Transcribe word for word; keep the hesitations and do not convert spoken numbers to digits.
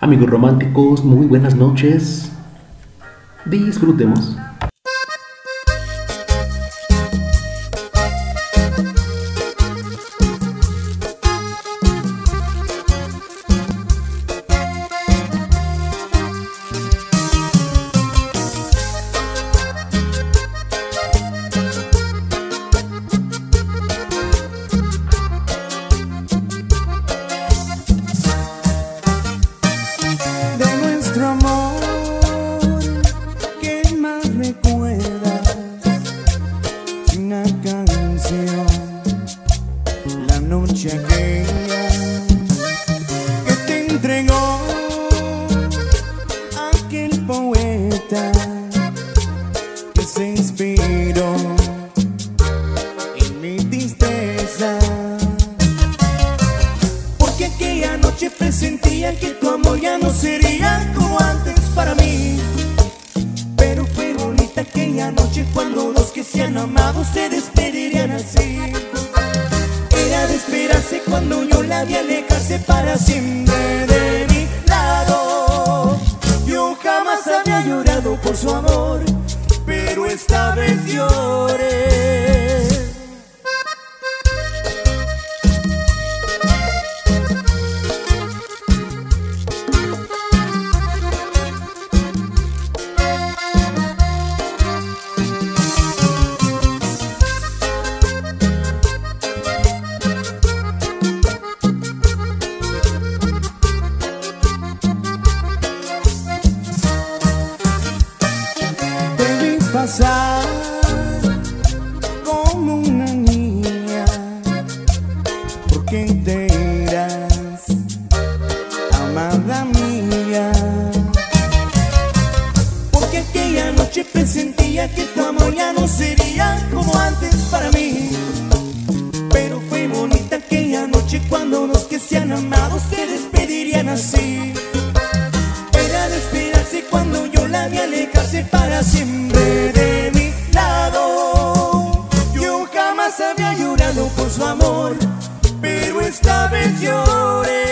Amigos románticos, muy buenas noches. Disfrutemos. La noche aquella que te entregó aquel poeta que se inspiró en mi tristeza, porque aquella noche presentía que tu amor ya no sería como antes para mí. Pero fue bonita aquella noche cuando los que se han amado se despedirían así. Era de esperarse cuando yo la vi alejarse para siempre de mi lado. Yo jamás había llorado por su amor, pero esta vez lloré. Pasar como una niña, porque enteras, amada mía, porque aquella noche presentía que tu amor ya no sería como antes para mí. Pero fue bonita aquella noche cuando los que se han amado se despedirían así. Era de esperarse cuando yo la vi alejarse para siempre de mi lado. Yo jamás había llorado por su amor, pero esta vez lloré.